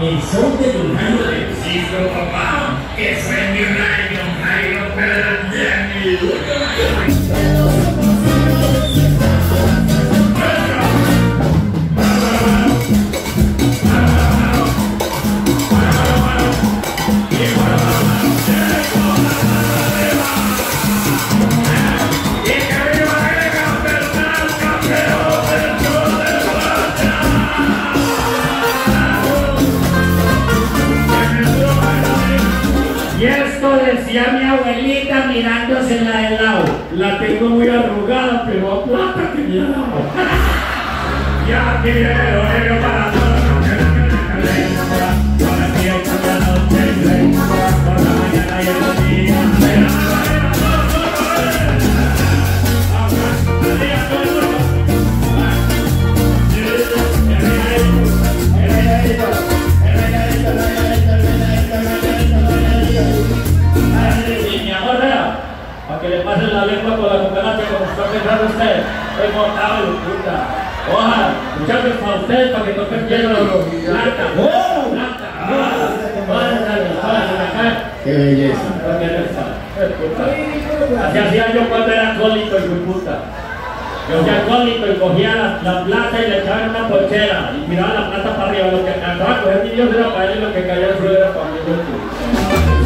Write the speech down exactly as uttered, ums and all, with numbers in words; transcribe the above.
El show de Don Jairo del Ciclo, papá, que fue mi rey, Don Jairo, pero de mi Y esto decía mi abuelita mirándose la del lado. La tengo muy arrugada, pero a plata que me ha dado. Ya quiero ir para todos los que no quieren lengua. Para ti hay cambiados de lengua. Por la mañana y el día. Para que le pasen la lengua con la cucaracha como está pensando usted. Estoy montado en puta. Ojalá, muchachos para ustedes para que toquen bien los plata. Plata. ¡Qué belleza! Así hacía yo cuando era acólito y muy puta. Yo hacía acólito y cogía la, la plata y le echaba en una ponchera y tiraba la plata para arriba. Lo que alcanzaba a coger mi Dios era para él y lo que caía al suelo era para mí.